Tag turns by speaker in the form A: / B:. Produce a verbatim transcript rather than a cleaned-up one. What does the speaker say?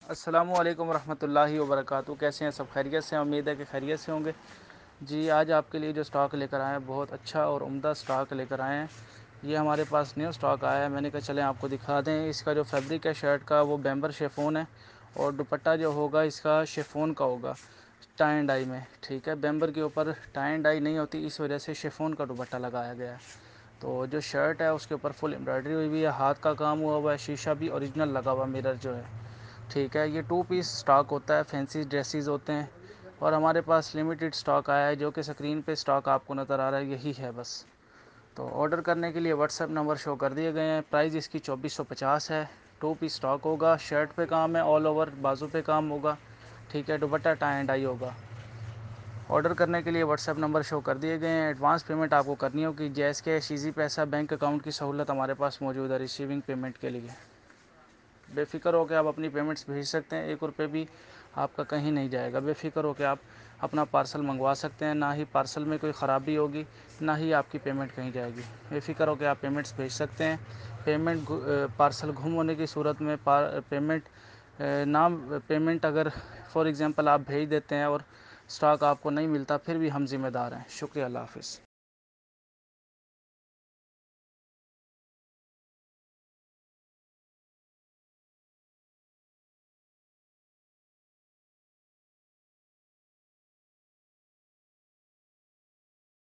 A: अस्सलामुअलैकुम रहमतुल्लाहि व बरकातुहू। कैसे हैं सब? खैरियत से? उम्मीद है कि खैरियत से होंगे। जी, आज आपके लिए जो स्टॉक लेकर आए हैं बहुत अच्छा और उम्दा स्टॉक लेकर आए हैं। ये हमारे पास न्यू स्टॉक आया है, मैंने कहा चलें आपको दिखा दें। इसका जो फैब्रिक है शर्ट का वो बैम्बर शेफोन है और दुपट्टा जो होगा इसका शेफोन का होगा, टाई एंड डाई में। ठीक है, बैम्बर के ऊपर टाई एंड डाई नहीं होती, इस वजह से शेफोन का दुपट्टा लगाया गया है। तो जो शर्ट है उसके ऊपर फुल एम्ब्रॉयडरी हुई हुई है, हाथ का काम हुआ हुआ है, शीशा भी ओरिजिनल लगा हुआ, मिरर जो है। ठीक है, ये टू पीस स्टॉक होता है, फैंसी ड्रेसेस होते हैं और हमारे पास लिमिटेड स्टॉक आया है। जो कि स्क्रीन पे स्टॉक आपको नज़र आ रहा है यही है बस। तो ऑर्डर करने के लिए व्हाट्सएप नंबर शो कर दिए गए हैं। प्राइस इसकी चौबीस सौ पचास है। टू पीस स्टॉक होगा, शर्ट पे काम है, ऑल ओवर बाजू पे काम होगा। ठीक है, दुपट्टा टाई एंड डाई होगा। ऑर्डर करने के लिए व्हाट्सएप नंबर शो कर दिए गए हैं। एडवांस पेमेंट आपको करनी होगी, JazzCash, Easypaisa, bank account की सहूलत हमारे पास मौजूद है रिसीविंग पेमेंट के लिए। बेफ़िक्र होकर आप अपनी पेमेंट्स भेज सकते हैं, एक रुपये भी आपका कहीं नहीं जाएगा। बेफ़िक्र होकर आप अपना पार्सल मंगवा सकते हैं, ना ही पार्सल में कोई ख़राबी होगी, ना ही आपकी पेमेंट कहीं जाएगी। बेफ़िक्र होकर आप पेमेंट्स भेज सकते हैं। पेमेंट पार्सल गुम होने की सूरत में पेमेंट ना पेमेंट अगर फॉर एग्ज़ाम्पल आप भेज देते हैं और स्टॉक आपको नहीं मिलता, फिर भी हम ज़िम्मेदार हैं। शुक्रिया, अल्लाह हाफ़िज़।